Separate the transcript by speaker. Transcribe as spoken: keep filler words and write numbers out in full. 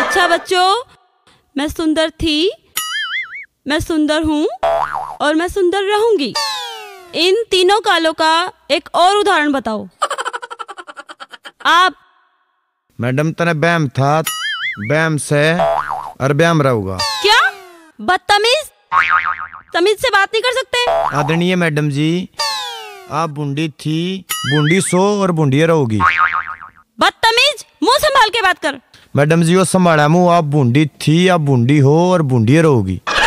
Speaker 1: अच्छा बच्चों, मैं सुंदर थी, मैं सुंदर हूँ और मैं सुंदर रहूंगी। इन तीनों कालों का एक और उदाहरण बताओ। आप।
Speaker 2: मैडम तने बैम था, बैम से और बैम रहूंगा।
Speaker 1: क्या बदतमीज, तमीज से बात नहीं कर सकते?
Speaker 2: आदरणीय मैडम जी, आप बूंदी थी, बूंदी सो और बूंदी रहोगी।
Speaker 1: बदतमीज, मुंह संभाल के बात कर।
Speaker 2: मैडम जी वो संभाला मुंह, आप बूंदी थी, आप बूंदी हो और बूंदी रहोगी।